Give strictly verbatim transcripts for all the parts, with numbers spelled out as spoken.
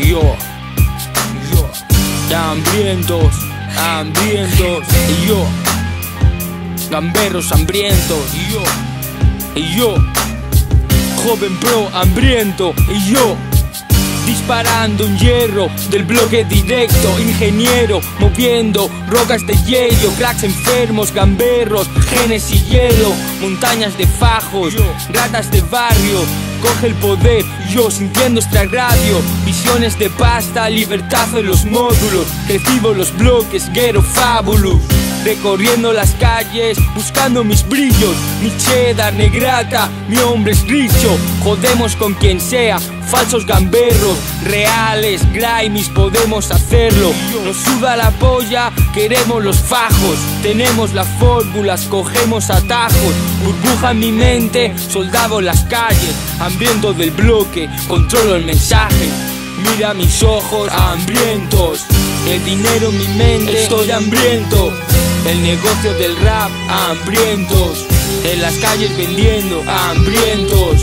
yo, yo, hambrientos, hambrientos, y yo, gamberros hambrientos, y yo, y yo, joven pro hambriento, y yo, disparando un hierro del bloque directo, ingeniero moviendo rocas de hielo, cracks enfermos, gamberros, genes y hielo, montañas de fajos, ratas de barrio. Coge el poder, yo sintiendo esta radio, visiones de pasta, libertad en los módulos, recibo los bloques, Ghetto Fabulous, recorriendo las calles, buscando mis brillos, mi cheddar, negrata, mi hombre es richo, jodemos con quien sea, falsos gamberros, reales, grimies, podemos hacerlo, nos suda la polla, queremos los fajos, tenemos las fórmulas, cogemos atajos, burbuja en mi mente, soldado en las calles, hambriento del bloque, controlo el mensaje, mira mis ojos hambrientos, el dinero en mi mente, estoy hambriento, el negocio del rap, hambrientos, en las calles vendiendo, hambrientos,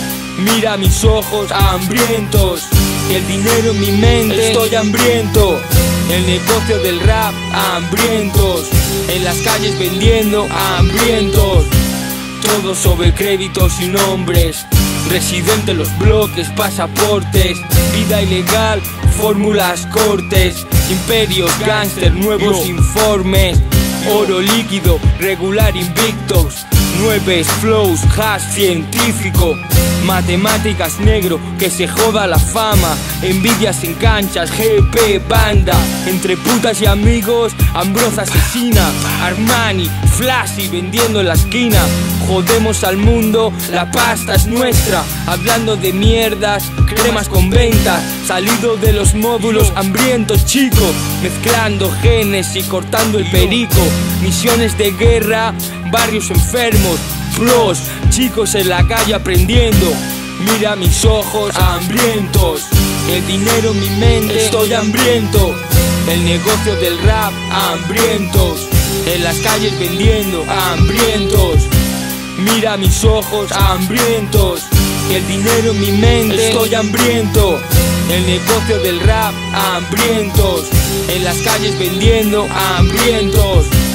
mira mis ojos hambrientos, el dinero en mi mente, estoy hambriento, el negocio del rap, hambrientos, en las calles vendiendo, hambrientos, todo sobre créditos y nombres, residente en los bloques, pasaportes, vida ilegal, fórmulas cortes, imperios, gángster, nuevos informes, oro líquido, regular invictos, nueve flows, hash científico, matemáticas negro, que se joda la fama, envidias en canchas, G P, banda, entre putas y amigos, Ambrosa asesina, Armani, Flashy vendiendo en la esquina, jodemos al mundo, la pasta es nuestra, hablando de mierdas, cremas con ventas, salido de los módulos, hambrientos chicos, mezclando genes y cortando el perico, misiones de guerra, barrios enfermos, pros, chicos en la calle aprendiendo, mira mis ojos hambrientos, el dinero en mi mente, estoy hambriento, el negocio del rap, hambrientos, en las calles vendiendo, hambrientos, mira mis ojos hambrientos, el dinero en mi mente, estoy hambriento, el negocio del rap, hambrientos, en las calles vendiendo, hambrientos.